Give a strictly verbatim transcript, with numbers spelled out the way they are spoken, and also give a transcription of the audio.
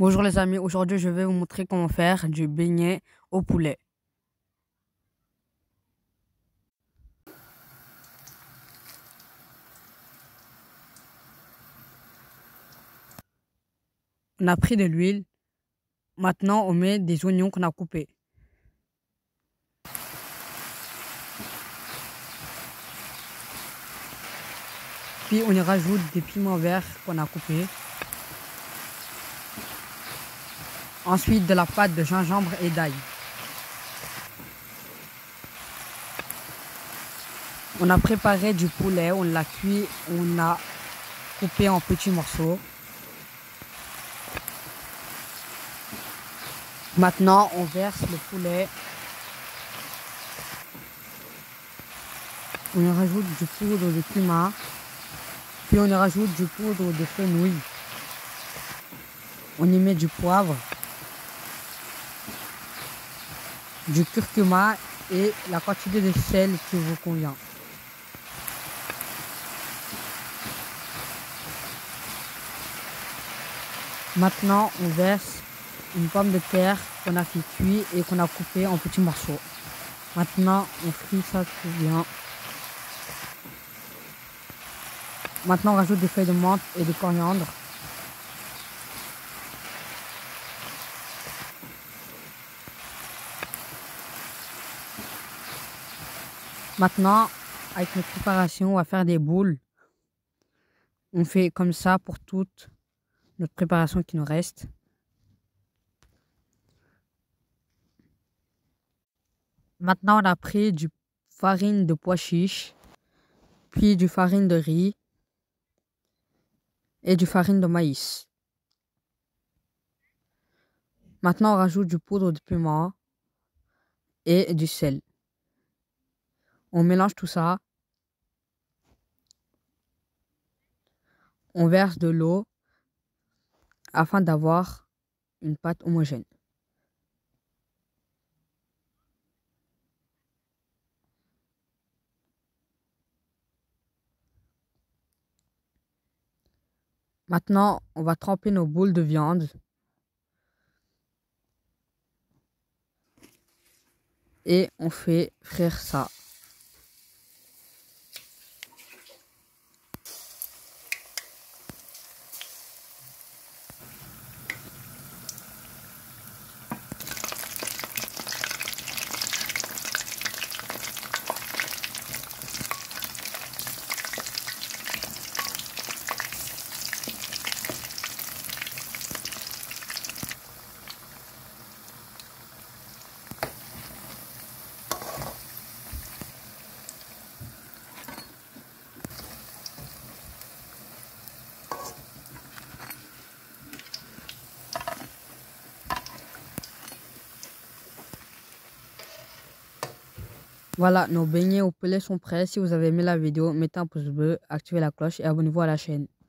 Bonjour les amis, aujourd'hui je vais vous montrer comment faire du beignet au poulet. On a pris de l'huile, maintenant on met des oignons qu'on a coupés. Puis on y rajoute des piments verts qu'on a coupés. Ensuite de la pâte de gingembre et d'ail. On a préparé du poulet, on l'a cuit, on a coupé en petits morceaux. Maintenant, on verse le poulet. On y rajoute du poudre de cumin. Puis on y rajoute du poudre de fenouil. On y met du poivre, du curcuma et la quantité de sel qui vous convient. Maintenant, on verse une pomme de terre qu'on a fait cuire et qu'on a coupé en petits morceaux. Maintenant, on frit ça tout bien. Maintenant, on rajoute des feuilles de menthe et de coriandre. Maintenant, avec notre préparation, on va faire des boules. On fait comme ça pour toute notre préparation qui nous reste. Maintenant, on a pris du farine de pois chiche, puis du farine de riz et du farine de maïs. Maintenant, on rajoute du poudre de piment et du sel. On mélange tout ça. On verse de l'eau afin d'avoir une pâte homogène. Maintenant, on va tremper nos boules de viande. Et on fait frire ça. Voilà, nos beignets au poulet sont prêts. Si vous avez aimé la vidéo, mettez un pouce bleu, activez la cloche et abonnez-vous à la chaîne.